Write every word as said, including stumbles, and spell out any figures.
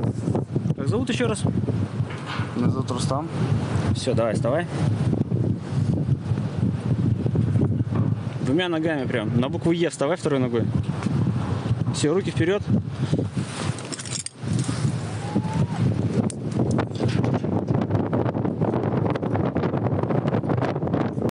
Как зовут еще раз? Меня зовут Рустам. Все, давай, вставай. Двумя ногами прям. На букву Е вставай второй ногой. Все, руки вперед.